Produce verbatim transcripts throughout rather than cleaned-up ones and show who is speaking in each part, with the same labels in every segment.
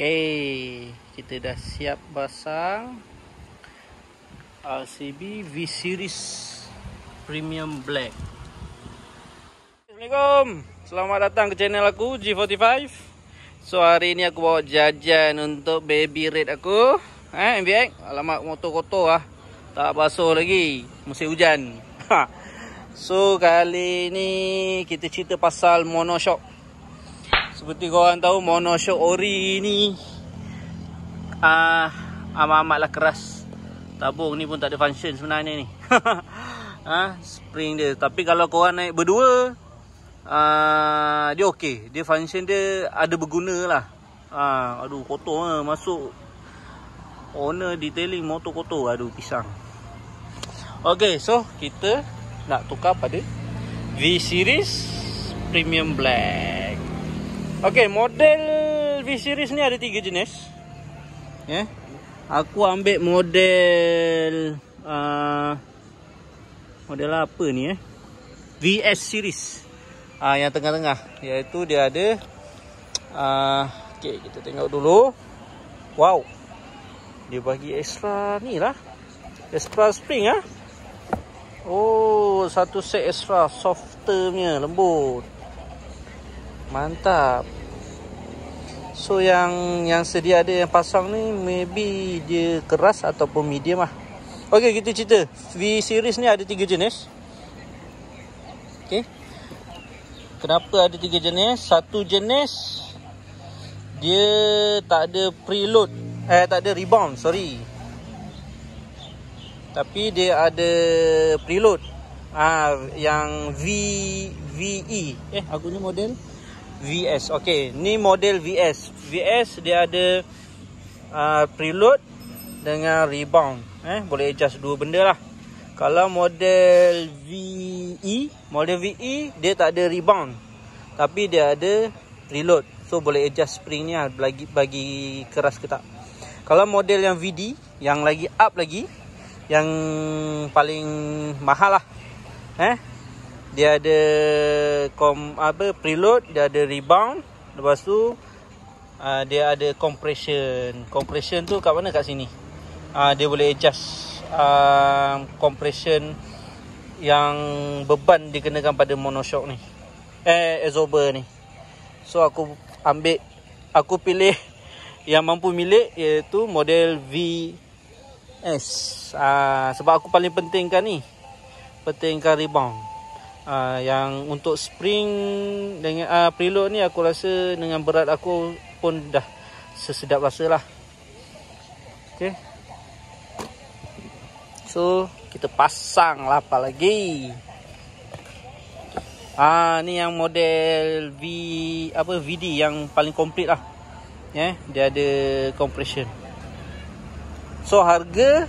Speaker 1: Okey, kita dah siap pasang R C B V-Series Premium Black. Assalamualaikum, selamat datang ke channel aku G empat lima. So hari ni aku bawa jajan untuk baby red aku. Eh, M V X, alamak motor kotor lah, tak basuh lagi, musim hujan. So kali ni kita cerita pasal monoshock. Seperti korang tahu, monoshock ori ni uh, amat-amatlah keras. Tabung ni pun tak ada function sebenarnya ni. uh, Spring dia. Tapi kalau korang naik berdua, uh, dia okey. Dia function dia ada berguna lah. uh, Aduh kotor lah. Masuk owner detailing motor kotor. Aduh pisang. Okey, so kita nak tukar pada V-Series Premium Black. Okey, model V-Series ni ada tiga jenis. Ya. Yeah. Aku ambil model uh, model apa ni eh? V S series. Ah uh, yang tengah-tengah, iaitu dia ada uh, okey, kita tengok dulu. Wow. Dia bagi extra ni lah. Extra spring ah. Oh, satu set extra softer punya, lembut. Mantap. So yang yang sedia ada yang pasang ni maybe dia keras ataupun medium lah. Okey, kita cerita. V-Series ni ada tiga jenis. Okey. Kenapa ada tiga jenis? Satu jenis dia tak ada preload, eh tak ada rebound, sorry. Tapi dia ada preload. Ah, yang V VE. Eh, aku ni model V S. Okey, ni model V S. V S dia ada uh, preload dengan rebound. Eh, boleh adjust dua benda lah. Kalau model V E, model V E dia tak ada rebound, tapi dia ada preload. So boleh adjust spring ni lah, bagi bagi keras ke tak. Kalau model yang V D, yang lagi up lagi, yang paling mahal lah. Eh, dia ada kom, apa, preload, dia ada rebound. Lepas tu uh, dia ada compression. Compression tu kat mana? Kat sini. Uh, dia boleh adjust uh, compression yang beban dikenakan pada monoshock ni. Eh, absorber ni. So aku ambil, aku pilih yang mampu milik, iaitu model V S. Uh, sebab aku paling pentingkan ni. Pentingkan rebound. Uh, yang untuk spring dengan uh, preload ni, aku rasa dengan berat aku pun dah sesedap rasa lah. Okay. So kita pasang lah apa lagi. Ah, ni yang model V apa V D yang paling komplit lah. Ya, yeah, dia ada compression. So harga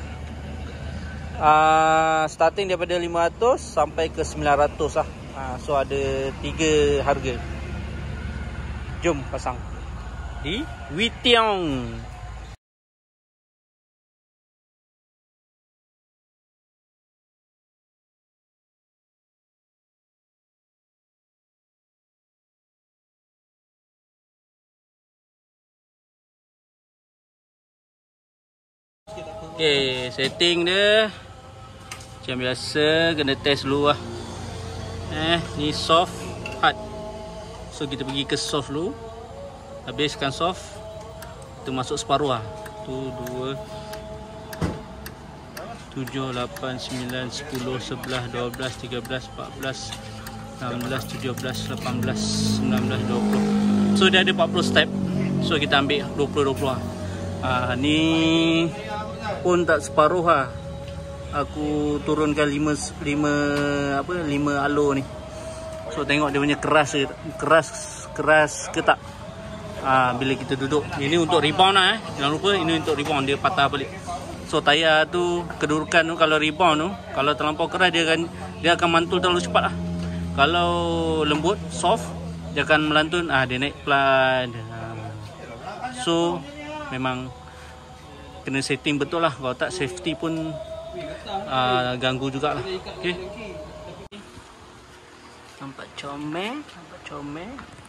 Speaker 1: Uh, starting daripada lima ratus sampai ke sembilan ratus lah. uh, So ada tiga harga. Jom pasang di Witiong. Okay, setting dia macam biasa, kena test dulu lah. Eh, ni soft, hard. So kita pergi ke soft dulu. Habiskan soft, kita masuk separuh lah. Satu, dua, tujuh, lapan, sembilan, sepuluh, sebelas, dua belas, tiga belas, empat belas, enam belas, tujuh belas, lapan belas, sembilan belas, dua puluh. So dia ada empat puluh step. So kita ambil dua puluh dua puluh lah. Ah, ni pun tak separuh lah. Aku turunkan lima lima apa lima alur ni. So tengok dia punya keras ke, keras keras ke tak. Ah, bila kita duduk. Ini untuk rebound lah eh. Jangan lupa ini untuk rebound, dia patah balik. So tayar tu, kedudukan tu kalau rebound tu, kalau terlampau keras dia akan dia akan mantul terlalu cepat lah. Kalau lembut, soft, dia akan melantun. Ah, dia naik pelan. So memang kena setting betul lah. Kalau tak, safety pun uh, ganggu jugalah. Okay. Nampak comel, nampak comel.